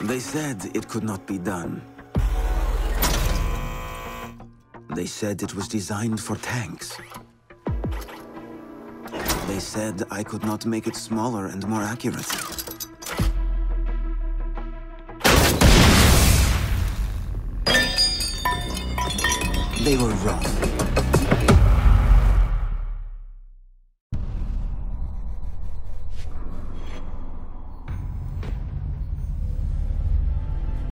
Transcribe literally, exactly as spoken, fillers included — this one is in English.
They said it could not be done. They said it was designed for tanks. They said I could not make it smaller and more accurate. They were wrong.